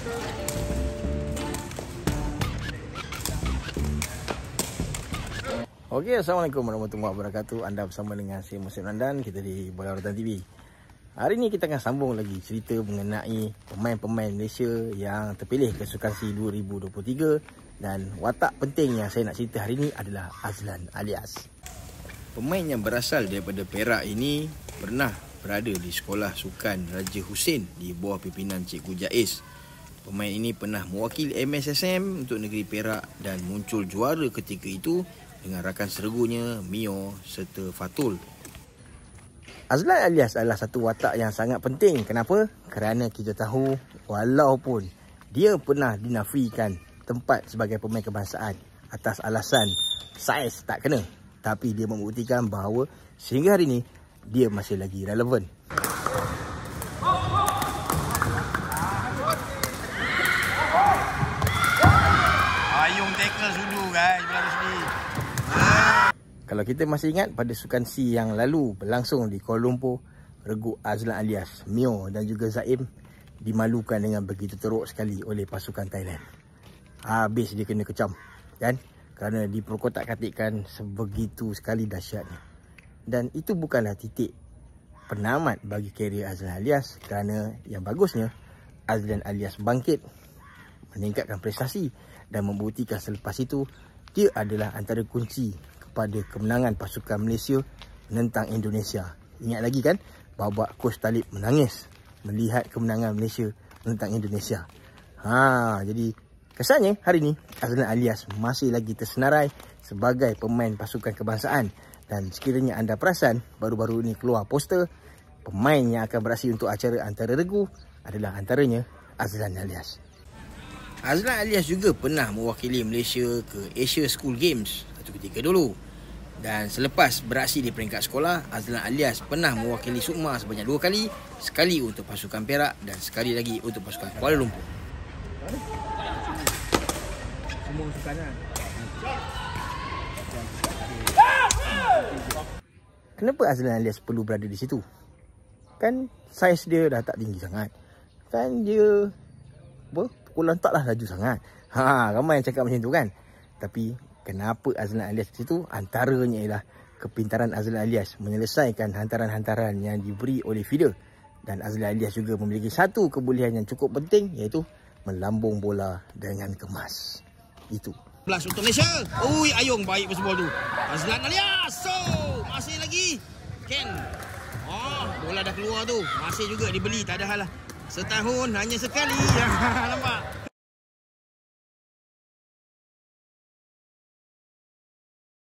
Okey, Assalamualaikum warahmatullahi wabarakatuh. Anda bersama dengan saya Muslim Nandan. Kita di Bola Rotan TV. Hari ini kita akan sambung lagi cerita mengenai pemain-pemain Malaysia yang terpilih ke Sukan C 2023. Dan watak penting yang saya nak cerita hari ini adalah Azlan Alias. Pemain yang berasal daripada Perak ini pernah berada di Sekolah Sukan Raja Hussein di bawah pimpinan Cikgu Jaiz. Pemain ini pernah mewakili MSSM untuk negeri Perak dan muncul juara ketika itu dengan rakan sergunya Mio serta Fatul. Azlan Alias adalah satu watak yang sangat penting. Kenapa? Kerana kita tahu walaupun dia pernah dinafikan tempat sebagai pemain kebangsaan atas alasan saiz tak kena, tapi dia membuktikan bahawa sehingga hari ini dia masih lagi relevan. Ayung tackle sudu guys, berlalu sedih. Kalau kita masih ingat pada Sukan C yang lalu berlangsung di Kuala Lumpur, regu Azlan Alias, Mio dan juga Zaim dimalukan dengan begitu teruk sekali oleh pasukan Thailand. Habis dia kena kecam kan, kerana diperkotak-katikkan sebegitu sekali dahsyatnya. Dan itu bukanlah titik penamat bagi karier Azlan Alias, kerana yang bagusnya Azlan Alias bangkit, meningkatkan prestasi dan membuktikan selepas itu dia adalah antara kunci kepada kemenangan pasukan Malaysia menentang Indonesia. Ingat lagi kan, babak Coach Talib menangis melihat kemenangan Malaysia menentang Indonesia. Jadi kesannya hari ini Azlan Alias masih lagi tersenarai sebagai pemain pasukan kebangsaan. Dan sekiranya anda perasan, baru-baru ini keluar poster pemain yang akan beraksi untuk acara antara regu adalah antaranya Azlan Alias. Azlan Alias juga pernah mewakili Malaysia ke Asia School Games satu ketika dulu. Dan selepas beraksi di peringkat sekolah, Azlan Alias pernah mewakili Sukma sebanyak 2 kali. Sekali untuk pasukan Perak dan sekali lagi untuk pasukan Kuala Lumpur. Semua sukan lah. Kenapa Azlan Alias perlu berada di situ? Kan saiz dia dah tak tinggi sangat. Kan dia pukulan taklah laju sangat. Ramai yang cakap macam tu kan. Tapi kenapa Azlan Alias di situ? Antaranya ialah kepintaran Azlan Alias menyelesaikan hantaran-hantaran yang diberi oleh feeder. Dan Azlan Alias juga memiliki satu kebolehan yang cukup penting, iaitu melambung bola dengan kemas. Itu. Plus untuk Malaysia. Ui, Ayung baik bersebol tu. Azlan Alias. So, masih lagi. Ken. Bola dah keluar tu. Masih juga dibeli, tak ada hal lah. Setahun hanya sekali. Nampak?